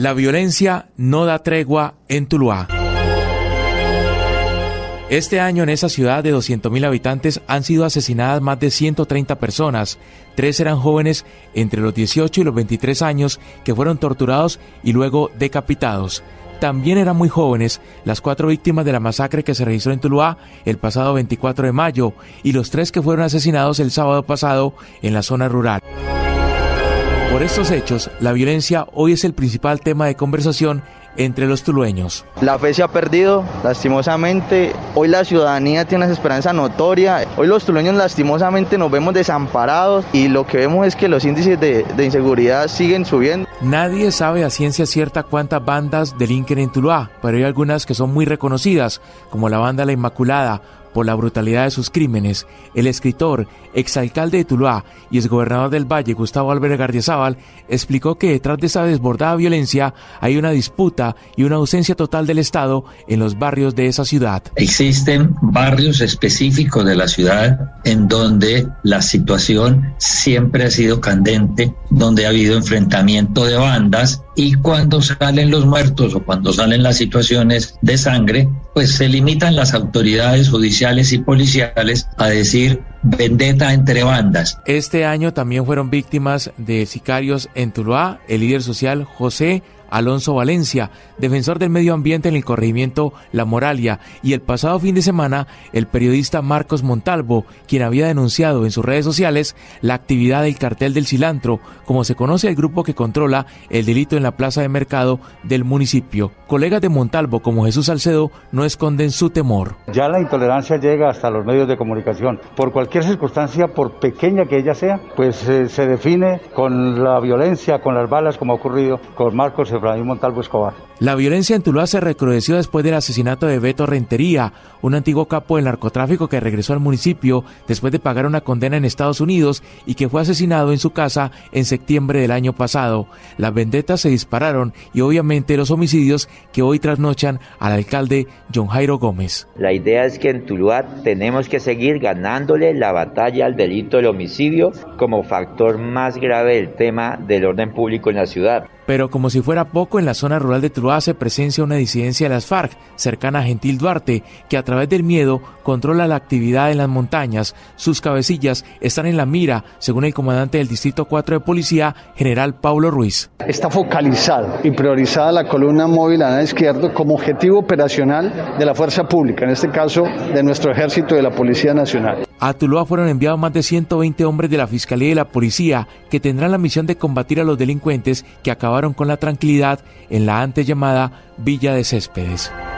La violencia no da tregua en Tuluá. Este año en esa ciudad de 200.000 habitantes han sido asesinadas más de 130 personas. 3 eran jóvenes entre los 18 y los 23 años que fueron torturados y luego decapitados. También eran muy jóvenes las 4 víctimas de la masacre que se registró en Tuluá el pasado 24 de mayo y los 3 que fueron asesinados el sábado pasado en la zona rural. Por estos hechos, la violencia hoy es el principal tema de conversación entre los tulueños. La fe se ha perdido, lastimosamente. Hoy la ciudadanía tiene una esperanza notoria. Hoy los tulueños lastimosamente nos vemos desamparados y lo que vemos es que los índices de inseguridad siguen subiendo. Nadie sabe a ciencia cierta cuántas bandas delinquen en Tuluá, pero hay algunas que son muy reconocidas, como la banda La Inmaculada, por la brutalidad de sus crímenes. El escritor, exalcalde de Tuluá y exgobernador del Valle, Gustavo Álvarez Gardiazabal, explicó que detrás de esa desbordada violencia hay una disputa y una ausencia total del Estado en los barrios de esa ciudad. Existen barrios específicos de la ciudad en donde la situación siempre ha sido candente, donde ha habido enfrentamiento de bandas, y cuando salen los muertos o cuando salen las situaciones de sangre, pues se limitan las autoridades judiciales y policiales a decir vendetta entre bandas. Este año también fueron víctimas de sicarios en Tuluá el líder social José Alonso Valencia, defensor del medio ambiente en el corregimiento La Moralia, y el pasado fin de semana el periodista Marcos Montalvo, quien había denunciado en sus redes sociales la actividad del cartel del cilantro, como se conoce el grupo que controla el delito en la plaza de mercado del municipio. Colegas de Montalvo como Jesús Salcedo no esconden su temor. Ya la intolerancia llega hasta los medios de comunicación. Por cualquier circunstancia, por pequeña que ella sea, pues se define con la violencia, con las balas, como ha ocurrido con Marcos Montalvo Escobar. La violencia en Tuluá se recrudeció después del asesinato de Beto Rentería, un antiguo capo del narcotráfico que regresó al municipio después de pagar una condena en Estados Unidos y que fue asesinado en su casa en septiembre del año pasado. Las vendetas se dispararon y obviamente los homicidios que hoy trasnochan al alcalde John Jairo Gómez. La idea es que en Tuluá tenemos que seguir ganándole la batalla al delito del homicidio como factor más grave del tema del orden público en la ciudad. Pero como si fuera poco, en la zona rural de Tuluá se presencia una disidencia de las FARC, cercana a Gentil Duarte, que a través del miedo controla la actividad en las montañas. Sus cabecillas están en la mira, según el comandante del Distrito 4 de Policía, general Paulo Ruiz. Está focalizada y priorizada la columna móvil a la izquierda como objetivo operacional de la fuerza pública, en este caso de nuestro ejército y de la Policía Nacional. A Tuluá fueron enviados más de 120 hombres de la Fiscalía y de la Policía que tendrán la misión de combatir a los delincuentes que acabaron con la tranquilidad en la antes llamada Villa de Céspedes.